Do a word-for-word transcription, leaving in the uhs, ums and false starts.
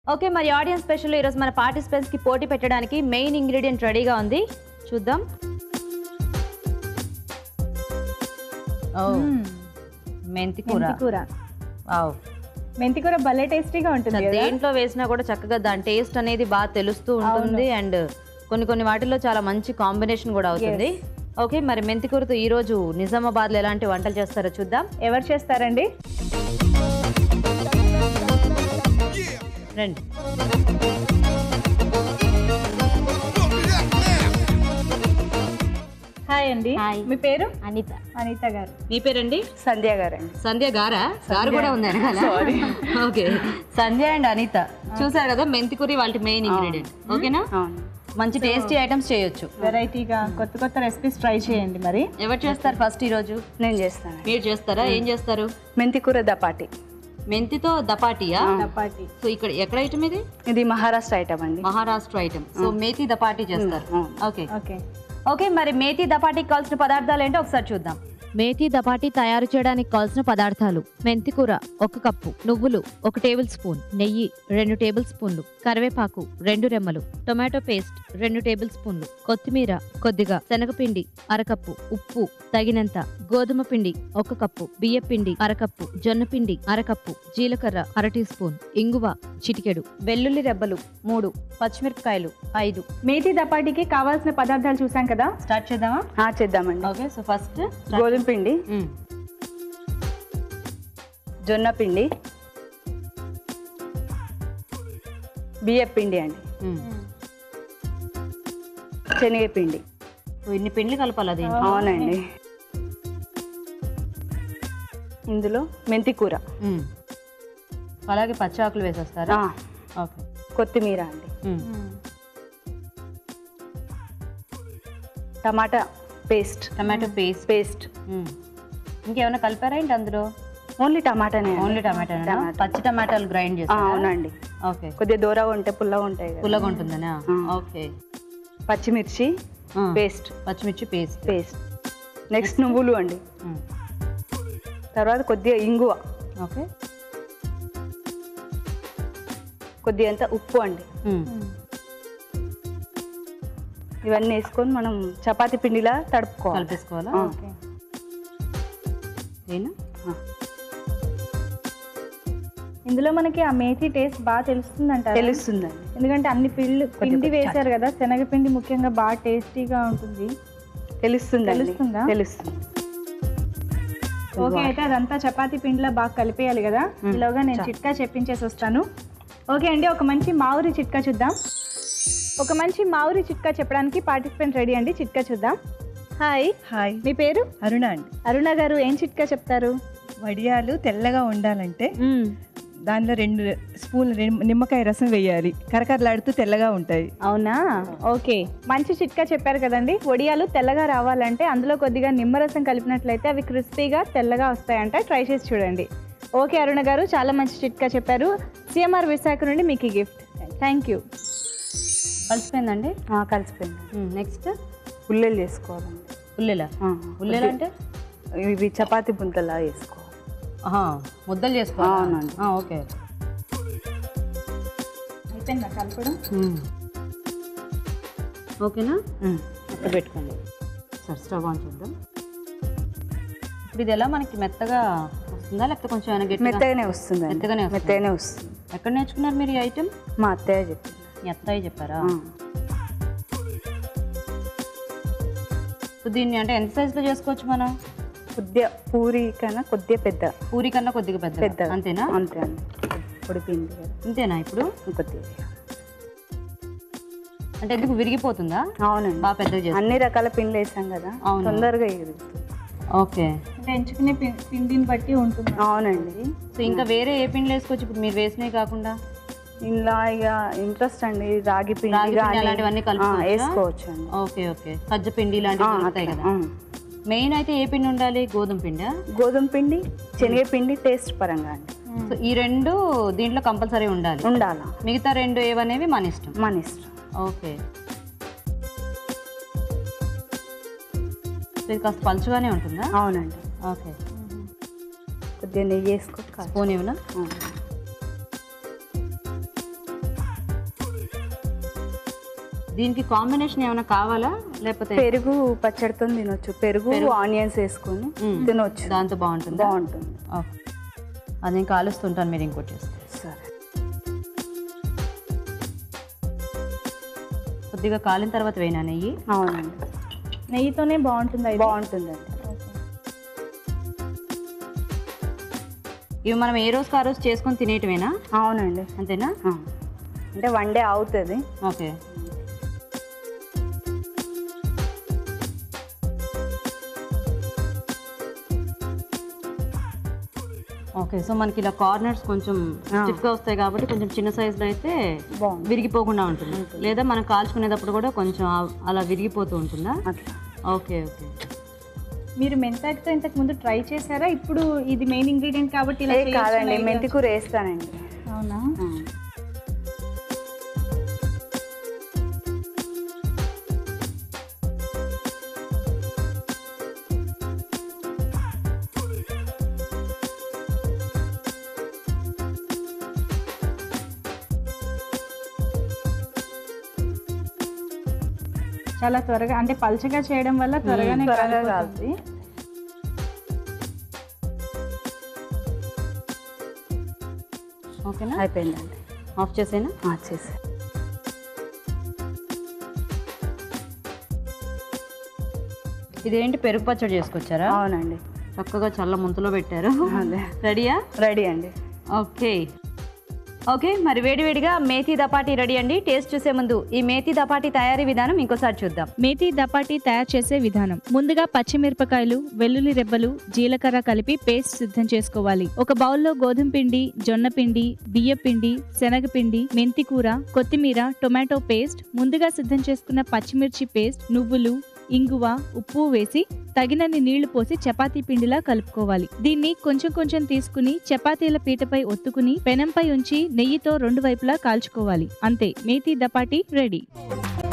Okay, మరి audience special ఈరోజు మన పార్టిసిపెంట్స్ కి పోటీ పెట్టడానికి మెయిన్ ఇంగ్రీడియంట్ రెడీగా ఉంది, చూద్దాం. ఓ మెంతి కూర. కూర వావ్, మెంతి కూర భలే టేస్టీగా ఉంటుంది. దేంట్లో వేసినా కూడా చక్కగా దాని టేస్ట్ అనేది బాగా తెలుస్తూ ఉంటుంది అండ్ కొన్ని కొన్ని వాటిల్లో చాలా మంచి కాంబినేషన్ కూడా అవుతుంది. ఓకే, మరి మెంతి కూరతో ఈ రోజు నిజామాబాద్లో ఎలాంటి వంటలు చేస్తారో చూద్దాం. ఎవరు చేస్తారండి? రండి. హాయ్ అండి, మీ పేరు? అనిత. అనిత గారు. మీ పేరండి? సంధ్య గారు అండి. సంధ్య గారా? గారు కూడా ఉంది ఓకే, సంధ్య అండ్ అనిత. చూసారు కదా, మెంతి కూర వాళ్ళ మెయిన్ ఇంగ్రీడియంట్. ఓకేనా? మంచి టేస్టీ ఐటమ్స్ చేయొచ్చు, వెరైటీగా కొత్త కొత్త రెసిపీస్ ట్రై చేయండి. మరి ఎవరు చేస్తారు ఫస్ట్ ఈ రోజు? నేను చేస్తాను. మీరు చేస్తారా? ఏం చేస్తారు? మెంతి కూర దపాటి. మెంతితో దపాటియా? దపాటి. సో ఇక్కడ ఎక్కడ ఐటమ్ ఇది? ఇది మహారాష్ట్ర ఐటమ్ అండి. మహారాష్ట్ర ఐటమ్. సో మేతి దపాటి చేస్తారు. ఓకే ఓకే ఓకే మరి మేతి దపాటికి కావాల్సిన పదార్థాలు ఏంటో ఒకసారి చూద్దాం. మేతి దపాటి తయారు చేయడానికి కావాల్సిన పదార్థాలు: మెంతి కూర ఒక కప్పు, నువ్వులు ఒక టేబుల్ స్పూన్, నెయ్యి రెండు టేబుల్ స్పూన్లు, కరివేపాకు రెండు రెమ్మలు, టొమాటో పేస్ట్ రెండు టేబుల్ స్పూన్లు, కొత్తిమీర కొద్దిగా, శనగపిండి అరకప్పు, ఉప్పు తగినంత, గోధుమ పిండి ఒక కప్పు, బియ్య పిండి అరకప్పు, జొన్న పిండి అరకప్పు, జీలకర్ర అర టీ స్పూన్, ఇంగువ చిటికెడు, వెల్లుల్లి రెబ్బలు మూడు, పచ్చిమిరపకాయలు ఐదు. మేతి దపాటికి కావాల్సిన పదార్థాలు చూసాం కదా, స్టార్ట్ చేద్దామా? చేద్దామండి. ఓకే, సో ఫస్ట్ గోధుమ పిండి, జొన్న పిండి, బియ్య పిండి అండి, శనగపిండి. ఇన్ని పిండి కలపాలి అది? అవునండి. ఇందులో మెంతి కూర, అలాగే పచ్చి ఆకులు వేసేస్తారా? ఓకే, కొత్తిమీర అండి, tomato paste, tomato paste paste. ఇంకేమైనా కలిపారా ఏంటి అందులో? ఓన్లీ టమాటానే. ఓన్లీ టమాటా, పచ్చి టమాటాలు గ్రైండ్ చేస్తారా? అవునండి. ఓకే, కొద్దిగా దూరగా ఉంటే పుల్లగా ఉంటాయి కదా. పుల్లగా ఉంటుందనా? ఓకే. పచ్చిమిర్చి పేస్ట్, పచ్చిమిర్చి పేస్ట్ పేస్ట్. నెక్స్ట్ నువ్వులు అండి, తర్వాత కొద్దిగా ఇంగువ, ఓకే, కొద్దిగా అంత ఉప్పు అండి. ఇవన్నీ వేసుకొని మనం చపాతీ పిండిలా తడుపుకోవాలి, కలిపేసుకోవాలా? ఓకే. ఇందులో మనకి ఆ మేతి టేస్ట్ బాగా తెలుస్తుంది అంట. తెలుస్తుందండి, ఎందుకంటే అన్ని పిండి పిండి వేశారు కదా, శనగపిండి ముఖ్యంగా బాగా టేస్టీగా ఉంటుంది. తెలుస్తుంది. తెలుస్తుందా? తెలుస్తుంది. ఓకే, అయితే అదంతా చపాతీ పిండిలో బాగా కలిపేయాలి కదా. ఈలోగా నేను చిట్కా చెప్పించేసి వస్తాను. ఓకే అండి, ఒక మంచి మావురి చిట్కా చూద్దాం. ఒక మంచి మావురి చిట్కా చెప్పడానికి పార్టిసిపెంట్ రెడీ అండి. చిట్కా చూద్దాం. హాయ్. హాయ్, మీ పేరు? అరుణ అండి. అరుణ గారు, ఏం చిట్కా చెప్తారు? వడియాలు తెల్లగా ఉండాలంటే దానిలో రెండు స్పూన్లు నిమ్మకాయ రసం వేయాలి, కరకరలాడుతూ తెల్లగా ఉంటాయి. అవునా? ఓకే, మంచి చిట్కా చెప్పారు కదండి. వడియాలు తెల్లగా రావాలంటే అందులో కొద్దిగా నిమ్మరసం కలిపినట్లయితే అవి క్రిస్పీగా తెల్లగా వస్తాయంట. ట్రై చేసి చూడండి. ఓకే అరుణ గారు, చాలా మంచి చిట్కా చెప్పారు. సిఎంఆర్ విశాఖ నుండి మీకు గిఫ్ట్. Thank you. కలిసిపోయిందండి? కలిసిపోయింది. నెక్స్ట్ ఉల్లెలు చేసుకోవాలండి. ఉల్లెలా? ఉల్లెలు అంటే ఇవి చపాతీ బుంతలా వేసుకోవాలి. ముద్దలు చేసుకోవాలి. ఓకే, అయిపోయిందా కలపడం? ఓకేనా? అక్కడ పెట్టుకోండి. సరే, స్టవ్ ఆన్ చేద్దాం. ఇప్పుడు ఇది ఎలా మనకి మెత్తగా వస్తుందా లేకపోతే కొంచెం మెత్తగానే వస్తుంది? మెత్తగానే మెత్తగానే వస్తుంది. ఎక్కడ నేర్చుకున్నారు మీరు ఈ ఐటమ్? మా అత్తయ్య చెప్పింది. మీ అత్తయ్య చెప్పారా? సో దీన్ని అంటే ఎంత సైజులో చేసుకోవచ్చు మనం? కొద్దిగా పూరి కన్నా కొద్దిగా పెద్ద. పూరి కన్నా కొద్దిగా పెద్ద పెద్ద అంతేనా? అంతే అండి. పొడి పిండి అంతేనా? ఇప్పుడు కొద్దిగా అంటే ఎందుకు విరిగిపోతుందా? అవునండి, బాగా పెద్దగా. అన్ని రకాల పిండి వేసాం కదా, తొందరగా విరుగుతుంది. ఓకే, అంటే ఎంచుకునే పిండిని బట్టి ఉంటుంది. అవునండి. సో ఇంకా వేరే ఏ పిండి వేసుకోవచ్చు ఇప్పుడు మీరు వేసినవి కాకుండా? ఇలా ఇక ఇంట్రెస్ట్ అండి, రాగి పిండి అలాంటివన్నీ కలిపి వేసుకోవచ్చు అండి. ఓకే ఓకే, సజ్జ పిండి ఇలాంటివి దొరుకుతాయి కదా. మెయిన్ అయితే ఏ పిండి ఉండాలి? గోధుమ పిండి? గోధుమ పిండి, శనగపిండి టేస్ట్ పరంగా అండి. సో ఈ రెండు దీంట్లో కంపల్సరీ ఉండాలి. ఉండాలా? మిగతా రెండు ఏవనేవి మన ఇష్టం. మన ఇష్టం. ఓకే, ఇది కాస్త పలుచగానే ఉంటుందా? అవునండి. ఓకే, కొద్దిగా నెయ్యి వేసుకో. స్పూన్ ఇవ్వనా? దీనికి కాంబినేషన్ ఏమైనా కావాలా లేకపోతే పెరుగు పచ్చడితో తినొచ్చు. పెరుగు ఆనియన్స్ వేసుకొని తినొచ్చు. దాంతో బాగుంటుంది. బాగుంటుంది. అది నేను కాలుస్తుంటాను, మీరు ఇంకోటి చేస్తాను. సరే. కొద్దిగా కాలిన తర్వాత వేయినా నెయ్యి? అవునండి, నెయ్యితోనే బాగుంటుందా? బాగుంటుందండి. ఇవి మనం ఏ రోజు ఆ రోజు చేసుకొని తినేయటమేనా? అవునండి, అంతేనా? అంటే వన్ డే అవుతుంది. ఓకే. ఓకే, సో మనకి ఇలా కార్నర్స్ కొంచెం స్టిఫ్గా వస్తాయి కాబట్టి కొంచెం చిన్న సైజులో అయితే విరిగిపోకుండా ఉంటుంది. లేదా మనం కాల్చుకునేటప్పుడు కూడా కొంచెం అలా విరిగిపోతూ ఉంటుందా? Okay okay. మీరు మెంతాకుతో ఇంతకు ముందు ట్రై చేశారా? ఇప్పుడు ఇది మెయిన్ ఇంగ్రీడియంట్ కాబట్టి ఇలా కాదండి, మెంతి కూర వేస్తానండి. అవునా? చాలా త్వరగా, అంటే పల్చగా చేయడం వల్ల త్వరగానే త్వరగా కాదు. ఓకేనా? అయిపోయిందండి. ఆఫ్ చేసేనా? చేసి ఇదేంటి, పెరుగు పచ్చడి చేసుకొచ్చారా? అవునండి, చక్కగా చల్ల ముంతలో పెట్టారు. అదే. రెడీయా? రెడీ అండి. ఓకే ఓకే, మరి వేడివేడిగా మేథీ దపాటీ రెడీ అండి. టేస్ట్ చూసే ముందు ఈ మేథీ దపాటీ తయారీ విధానం ఇంకోసారి చూద్దాం. మేథీ దపాటీ తయారు చేసే విధానం: ముందుగా పచ్చిమిరపకాయలు, వెల్లుల్లి రెబ్బలు, జీలకర్ర కలిపి పేస్ట్ సిద్ధం చేసుకోవాలి. ఒక బౌల్లో గోధుమ పిండి, జొన్న పిండి, బియ్య పిండి, శనగపిండి, మెంతి కూర, కొత్తిమీర, టొమాటో పేస్ట్, ముందుగా సిద్ధం చేసుకున్న పచ్చిమిర్చి పేస్ట్, నువ్వులు, ఇంగువ, ఉప్పు వేసి తగినన్ని నీళ్లు పోసి చపాతీ పిండిలా కలుపుకోవాలి. దీన్ని కొంచెం కొంచెం తీసుకుని చపాతీల పీటపై ఒత్తుకుని పెనంపై ఉంచి నెయ్యితో రెండు వైపులా కాల్చుకోవాలి. అంతే, మేథీ దపాటీ రెడీ.